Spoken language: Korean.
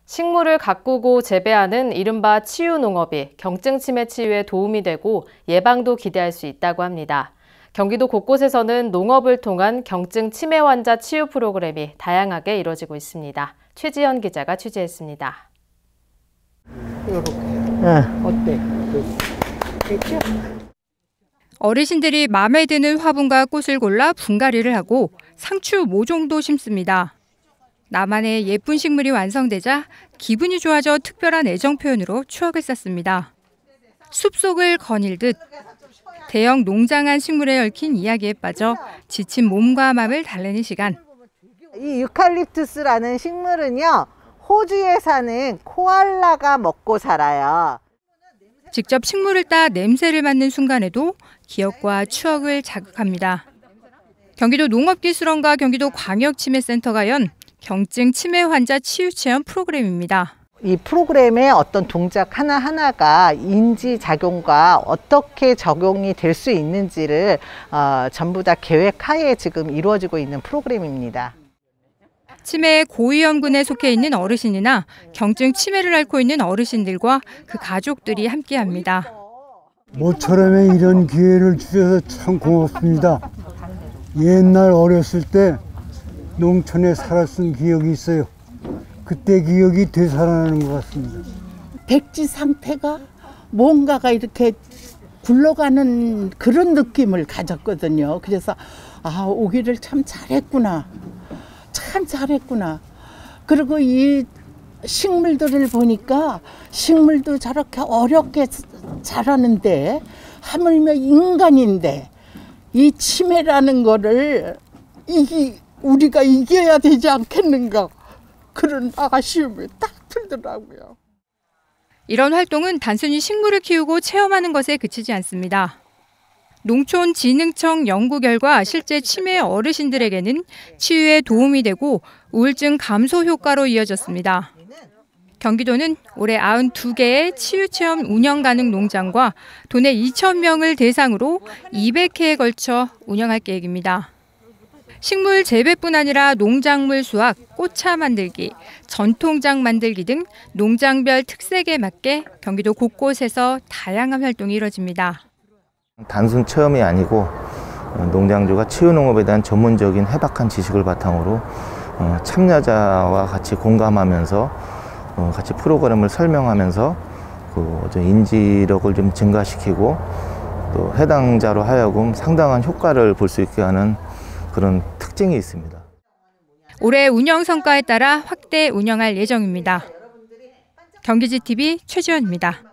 식물을 가꾸고 재배하는 이른바 치유농업이 경증 치매 치유에 도움이 되고 예방도 기대할 수 있다고 합니다. 경기도 곳곳에서는 농업을 통한 경증 치매 환자 치유 프로그램이 다양하게 이루어지고 있습니다. 최지연 기자가 취재했습니다. 어때? 됐죠? 어르신들이 마음에 드는 화분과 꽃을 골라 분갈이를 하고 상추 모종도 심습니다. 나만의 예쁜 식물이 완성되자 기분이 좋아져 특별한 애정 표현으로 추억을 쌓습니다. 숲속을 거닐듯 대형 농장한 식물에 얽힌 이야기에 빠져 지친 몸과 마음을 달래는 시간. 이 유칼립투스라는 식물은요, 호주에 사는 코알라가 먹고 살아요. 직접 식물을 따 냄새를 맡는 순간에도 기억과 추억을 자극합니다. 경기도 농업기술원과 경기도 광역치매센터가 연 경증 치매 환자 치유체험 프로그램입니다. 이 프로그램의 어떤 동작 하나하나가 인지작용과 어떻게 적용이 될 수 있는지를 전부 다 계획하에 지금 이루어지고 있는 프로그램입니다. 치매 고위험군에 속해 있는 어르신이나 경증 치매를 앓고 있는 어르신들과 그 가족들이 함께합니다. 모처럼에 이런 기회를 주셔서 참 고맙습니다. 옛날 어렸을 때 농촌에 살았던 기억이 있어요. 그때 기억이 되살아나는 것 같습니다. 백지 상태가 뭔가가 이렇게 굴러가는 그런 느낌을 가졌거든요. 그래서 오기를 참 잘했구나. 참 잘했구나. 그리고 이 식물들을 보니까 식물도 저렇게 어렵게 자라는데 하물며 인간인데 이 치매라는 거를 우리가 이겨야 되지 않겠는가. 그런 아쉬움이 딱 들더라고요. 이런 활동은 단순히 식물을 키우고 체험하는 것에 그치지 않습니다. 농촌진흥청 연구 결과 실제 치매 어르신들에게는 치유에 도움이 되고 우울증 감소 효과로 이어졌습니다. 경기도는 올해 92개의 치유체험 운영 가능 농장과 도내 2,000명을 대상으로 200회에 걸쳐 운영할 계획입니다. 식물 재배뿐 아니라 농작물 수확, 꽃차 만들기, 전통장 만들기 등 농장별 특색에 맞게 경기도 곳곳에서 다양한 활동이 이뤄집니다. 단순 체험이 아니고 농장주가 치유농업에 대한 전문적인 해박한 지식을 바탕으로 참여자와 같이 공감하면서 같이 프로그램을 설명하면서 그 인지력을 좀 증가시키고 또 해당자로 하여금 상당한 효과를 볼 수 있게 하는 그런 특징이 있습니다. 올해 운영 성과에 따라 확대 운영할 예정입니다. 경기지TV 최지연입니다.